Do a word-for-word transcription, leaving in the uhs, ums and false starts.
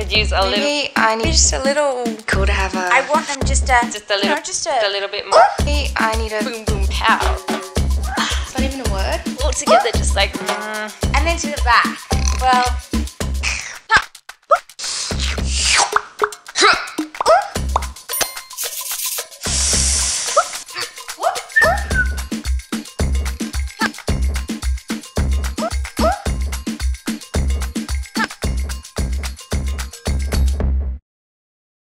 could use a Maybe little. I need just a little cool to have a. I want them just a, Just a you little. know, just a, a little bit more. Maybe I need a. Boom boom pow. Is that even a word? All together, just like. Mm. and then to the back. Well,